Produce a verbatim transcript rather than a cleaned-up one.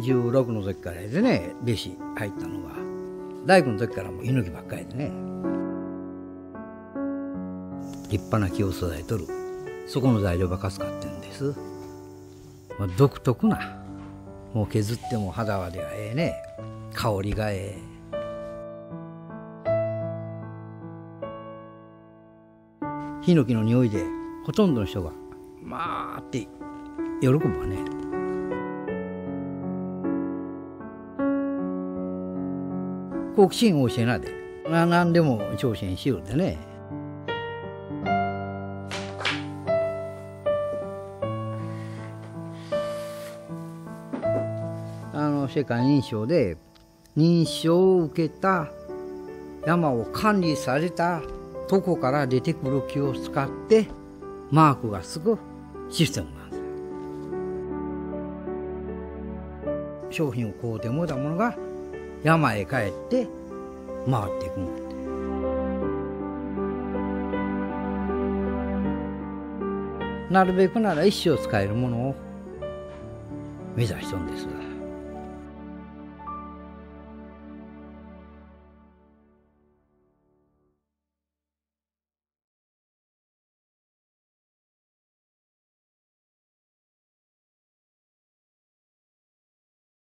じゅうろくの時からでね、弟子入ったのが大工の時からも居抜きばっかりでね、立派な木を育てとる、そこの材料ばっか使ってるんです。まあ、独特な、もう削っても肌はではええね、香りがええ。ヒノキの匂いでほとんどの人がまあって喜ぶわね。好奇心旺盛なで、な何でも挑戦しようでね。あの世界認証で認証を受けた山を管理されたとこから出てくる木を使ってマークがつくシステムなんです。商品を買うてもらったものが山へ帰って回っていくんだって。なるべくなら一生使えるものを目指しとんですが。